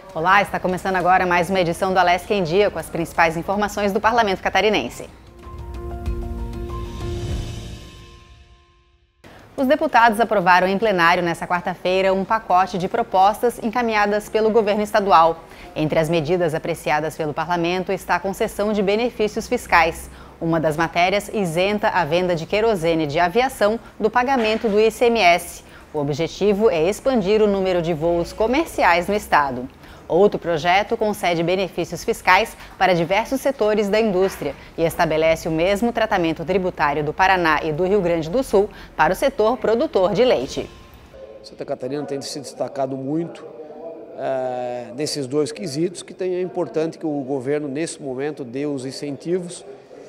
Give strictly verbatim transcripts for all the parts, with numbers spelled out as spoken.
Olá, está começando agora mais uma edição do Alesc em Dia com as principais informações do Parlamento Catarinense. Os deputados aprovaram em plenário nesta quarta-feira um pacote de propostas encaminhadas pelo governo estadual. Entre as medidas apreciadas pelo parlamento está a concessão de benefícios fiscais. Uma das matérias isenta a venda de querosene de aviação do pagamento do I C M S. O objetivo é expandir o número de voos comerciais no estado. Outro projeto concede benefícios fiscais para diversos setores da indústria e estabelece o mesmo tratamento tributário do Paraná e do Rio Grande do Sul para o setor produtor de leite. Santa Catarina tem se destacado muito é, nesses dois quesitos, que tem, é importante que o governo, nesse momento, dê os incentivos,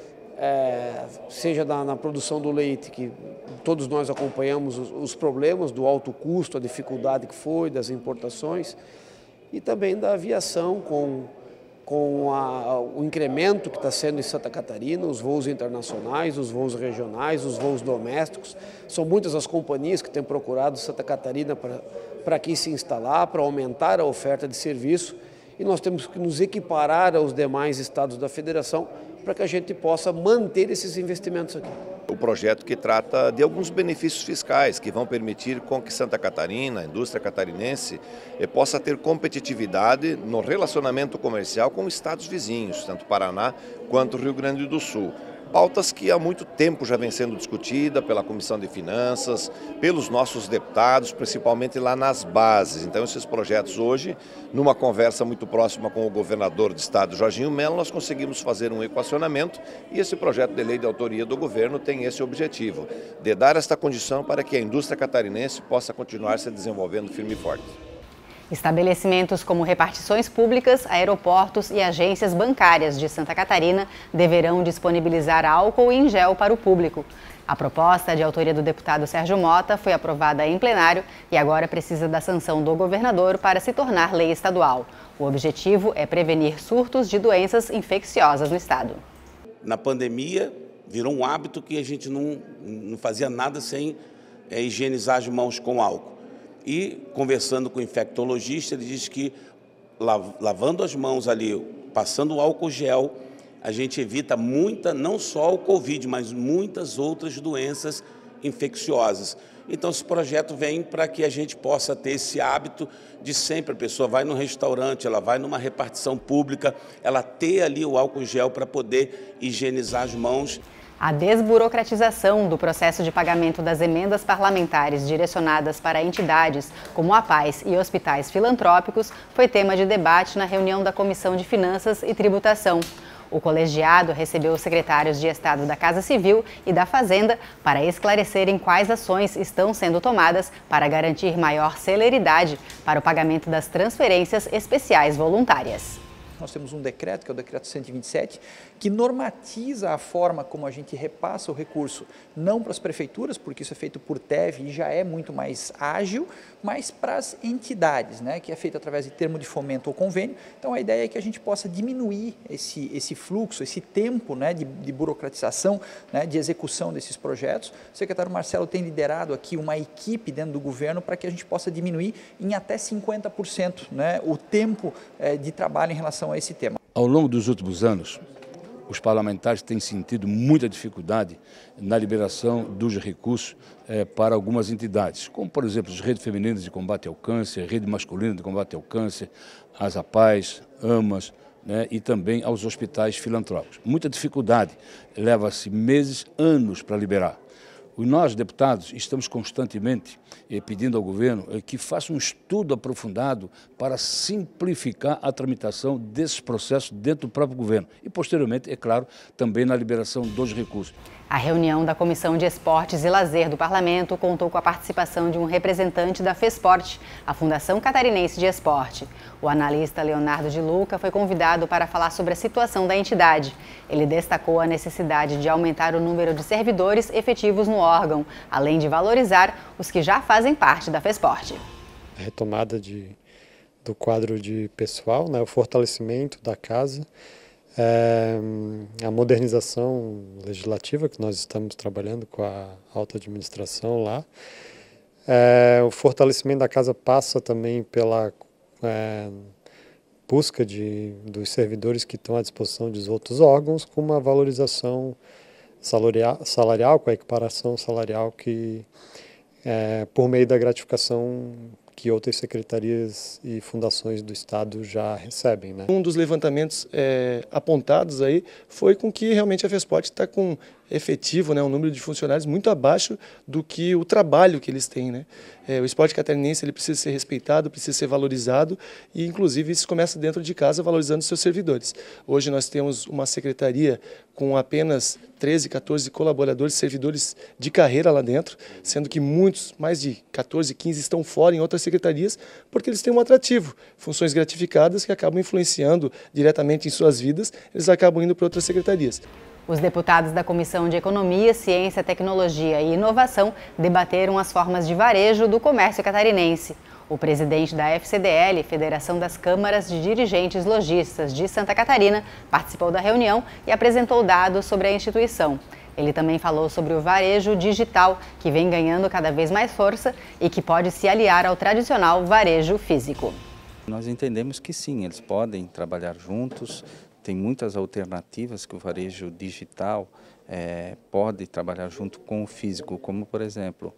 é, seja na, na produção do leite, que todos nós acompanhamos os, os problemas do alto custo, a dificuldade que foi, das importações, e também da aviação, com, com a, o incremento que está sendo em Santa Catarina, os voos internacionais, os voos regionais, os voos domésticos. São muitas as companhias que têm procurado Santa Catarina para aqui se instalar, para aumentar a oferta de serviço, e nós temos que nos equiparar aos demais estados da federação para que a gente possa manter esses investimentos aqui. O projeto que trata de alguns benefícios fiscais que vão permitir com que Santa Catarina, a indústria catarinense, possa ter competitividade no relacionamento comercial com estados vizinhos, tanto Paraná quanto Rio Grande do Sul. Pautas que há muito tempo já vem sendo discutida pela Comissão de Finanças, pelos nossos deputados, principalmente lá nas bases. Então, esses projetos hoje, numa conversa muito próxima com o governador do estado, Jorginho Mello, nós conseguimos fazer um equacionamento e esse projeto de lei de autoria do governo tem esse objetivo, de dar esta condição para que a indústria catarinense possa continuar se desenvolvendo firme e forte. Estabelecimentos como repartições públicas, aeroportos e agências bancárias de Santa Catarina deverão disponibilizar álcool em gel para o público. A proposta, de autoria do deputado Sérgio Mota, foi aprovada em plenário e agora precisa da sanção do governador para se tornar lei estadual. O objetivo é prevenir surtos de doenças infecciosas no estado. Na pandemia, virou um hábito que a gente não, não fazia nada sem é, higienizar as mãos com álcool. E, conversando com o infectologista, ele diz que lavando as mãos ali, passando o álcool gel, a gente evita muita, não só o Covid, mas muitas outras doenças infecciosas. Então, esse projeto vem para que a gente possa ter esse hábito de sempre, a pessoa vai num restaurante, ela vai numa repartição pública, ela ter ali o álcool gel para poder higienizar as mãos. A desburocratização do processo de pagamento das emendas parlamentares direcionadas para entidades como a Paz e hospitais filantrópicos foi tema de debate na reunião da Comissão de Finanças e Tributação. O colegiado recebeu os secretários de Estado da Casa Civil e da Fazenda para esclarecerem quais ações estão sendo tomadas para garantir maior celeridade para o pagamento das transferências especiais voluntárias. Nós temos um decreto, que é o decreto cento e vinte e sete, que normatiza a forma como a gente repassa o recurso, não para as prefeituras, porque isso é feito por T E V e já é muito mais ágil, mas para as entidades, né, que é feito através de termo de fomento ou convênio. Então, a ideia é que a gente possa diminuir esse, esse fluxo, esse tempo, né, de, de burocratização, né, de execução desses projetos. O secretário Marcelo tem liderado aqui uma equipe dentro do governo para que a gente possa diminuir em até cinquenta por cento, né, o tempo eh, de trabalho em relação a esse tema. Ao longo dos últimos anos, os parlamentares têm sentido muita dificuldade na liberação dos recursos eh, para algumas entidades, como, por exemplo, as redes femininas de combate ao câncer, a rede masculina de combate ao câncer, as APAES, AMAS, né, e também aos hospitais filantrópicos. Muita dificuldade, leva-se meses, anos para liberar. Nós, deputados, estamos constantemente eh, pedindo ao governo eh, que faça um estudo aprofundado para simplificar a tramitação desses processos dentro do próprio governo e, posteriormente, é claro, também na liberação dos recursos. A reunião da Comissão de Esportes e Lazer do Parlamento contou com a participação de um representante da FESPORT, a Fundação Catarinense de Esporte. O analista Leonardo de Luca foi convidado para falar sobre a situação da entidade. Ele destacou a necessidade de aumentar o número de servidores efetivos no órgão, além de valorizar os que já fazem parte da FESPORT. A retomada de, do quadro de pessoal, né, o fortalecimento da casa, É, a modernização legislativa, que nós estamos trabalhando com a alta administração lá. É, o fortalecimento da casa passa também pela é, busca de, dos servidores que estão à disposição dos outros órgãos com uma valorização salarial, salarial com a equiparação salarial que, é, por meio da gratificação que outras secretarias e fundações do Estado já recebem, né? Um dos levantamentos é, apontados aí foi com que realmente a FESPORT está com efetivo, né, um número de funcionários muito abaixo do que o trabalho que eles têm, né? É, o esporte catarinense ele precisa ser respeitado, precisa ser valorizado e, inclusive, isso começa dentro de casa, valorizando seus servidores. Hoje nós temos uma secretaria com apenas treze, quatorze colaboradores, servidores de carreira lá dentro, sendo que muitos, mais de quatorze, quinze, estão fora em outras secretarias, porque eles têm um atrativo, funções gratificadas que acabam influenciando diretamente em suas vidas, eles acabam indo para outras secretarias. Os deputados da Comissão de Economia, Ciência, Tecnologia e Inovação debateram as formas de varejo do comércio catarinense. O presidente da F C D L, Federação das Câmaras de Dirigentes Lojistas de Santa Catarina, participou da reunião e apresentou dados sobre a instituição. Ele também falou sobre o varejo digital, que vem ganhando cada vez mais força e que pode se aliar ao tradicional varejo físico. Nós entendemos que sim, eles podem trabalhar juntos. Tem muitas alternativas que o varejo digital é, pode trabalhar junto com o físico, como, por exemplo,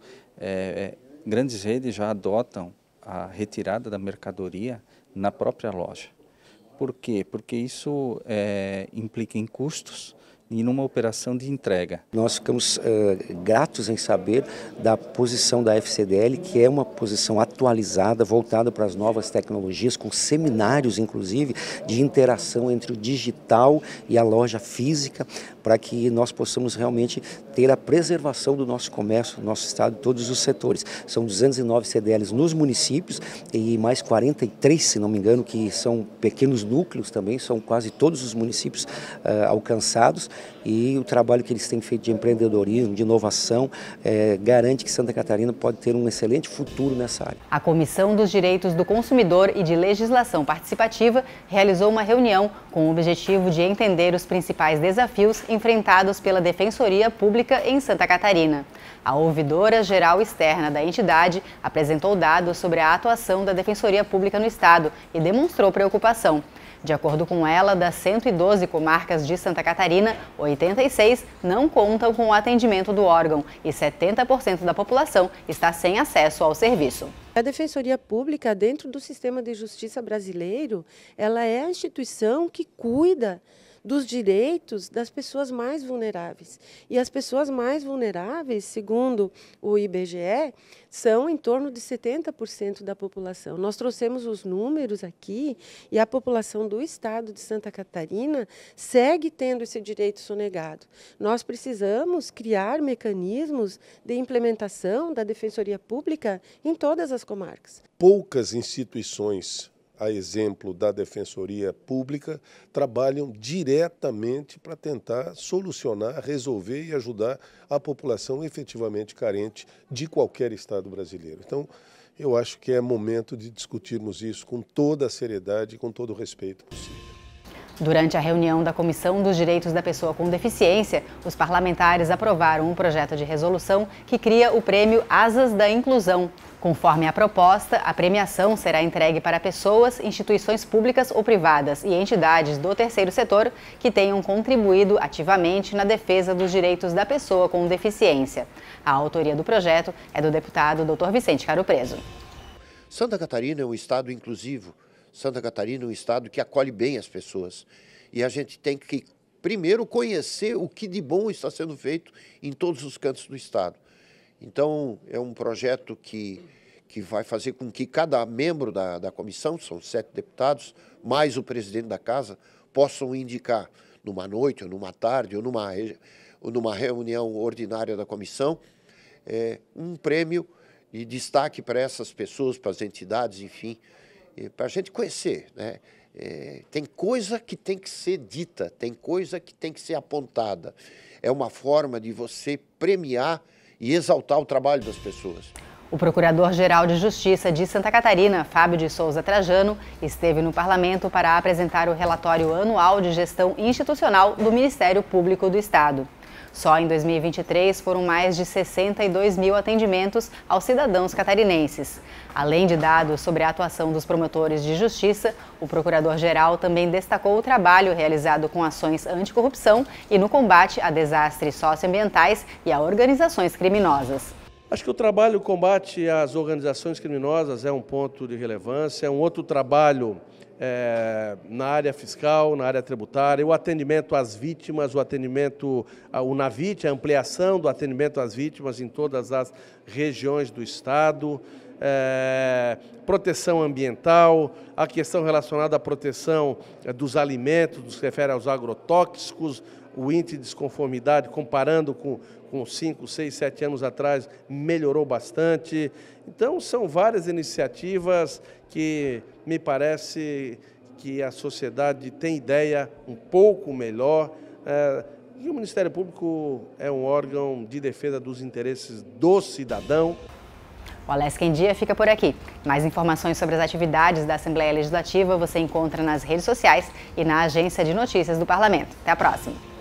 é, grandes redes já adotam a retirada da mercadoria na própria loja. Por quê? Porque isso é, implica em custos e numa operação de entrega. Nós ficamos uh, gratos em saber da posição da F C D L, que é uma posição atualizada, voltada para as novas tecnologias, com seminários, inclusive, de interação entre o digital e a loja física, para que nós possamos realmente ter a preservação do nosso comércio, do nosso estado, de todos os setores. São duzentos e nove C D Ls nos municípios e mais quarenta e três, se não me engano, que são pequenos núcleos também, são quase todos os municípios uh, alcançados. E o trabalho que eles têm feito de empreendedorismo, de inovação, é, garante que Santa Catarina pode ter um excelente futuro nessa área. A Comissão dos Direitos do Consumidor e de Legislação Participativa realizou uma reunião com o objetivo de entender os principais desafios enfrentados pela Defensoria Pública em Santa Catarina. A ouvidora geral externa da entidade apresentou dados sobre a atuação da Defensoria Pública no Estado e demonstrou preocupação. De acordo com ela, das cento e doze comarcas de Santa Catarina, oitenta e seis não contam com o atendimento do órgão e setenta por cento da população está sem acesso ao serviço. A Defensoria Pública, dentro do sistema de justiça brasileiro, ela é a instituição que cuida dos direitos das pessoas mais vulneráveis. E as pessoas mais vulneráveis, segundo o I B G E, são em torno de setenta por cento da população. Nós trouxemos os números aqui e a população do estado de Santa Catarina segue tendo esse direito sonegado. Nós precisamos criar mecanismos de implementação da Defensoria Pública em todas as comarcas. Poucas instituições, a exemplo da Defensoria Pública, trabalham diretamente para tentar solucionar, resolver e ajudar a população efetivamente carente de qualquer estado brasileiro. Então, eu acho que é momento de discutirmos isso com toda a seriedade e com todo o respeito possível. Durante a reunião da Comissão dos Direitos da Pessoa com Deficiência, os parlamentares aprovaram um projeto de resolução que cria o prêmio Asas da Inclusão. Conforme a proposta, a premiação será entregue para pessoas, instituições públicas ou privadas e entidades do terceiro setor que tenham contribuído ativamente na defesa dos direitos da pessoa com deficiência. A autoria do projeto é do deputado doutor Vicente Caro Preso. Santa Catarina é um estado inclusivo. Santa Catarina é um estado que acolhe bem as pessoas. E a gente tem que, primeiro, conhecer o que de bom está sendo feito em todos os cantos do estado. Então, é um projeto que, que vai fazer com que cada membro da, da comissão, são sete deputados, mais o presidente da casa, possam indicar, numa noite, ou numa tarde, ou numa, ou numa reunião ordinária da comissão, é, um prêmio de destaque para essas pessoas, para as entidades, enfim, para a gente conhecer, né? É, tem coisa que tem que ser dita, tem coisa que tem que ser apontada. É uma forma de você premiar e exaltar o trabalho das pessoas. O Procurador-Geral de Justiça de Santa Catarina, Fábio de Souza Trajano, esteve no Parlamento para apresentar o relatório anual de gestão institucional do Ministério Público do Estado. Só em dois mil e vinte e três foram mais de sessenta e dois mil atendimentos aos cidadãos catarinenses. Além de dados sobre a atuação dos promotores de justiça, o procurador-geral também destacou o trabalho realizado com ações anticorrupção e no combate a desastres socioambientais e a organizações criminosas. Acho que o trabalho combate às organizações criminosas é um ponto de relevância, é um outro trabalho é, na área fiscal, na área tributária, o atendimento às vítimas, o atendimento, o NAVIT, a ampliação do atendimento às vítimas em todas as regiões do Estado, é, proteção ambiental, a questão relacionada à proteção dos alimentos, que se refere aos agrotóxicos, o índice de desconformidade, comparando com com cinco, seis, sete anos atrás, melhorou bastante. Então, são várias iniciativas que me parece que a sociedade tem ideia um pouco melhor. É, e o Ministério Público é um órgão de defesa dos interesses do cidadão. O Alesc em Dia fica por aqui. Mais informações sobre as atividades da Assembleia Legislativa você encontra nas redes sociais e na agência de notícias do Parlamento. Até a próxima!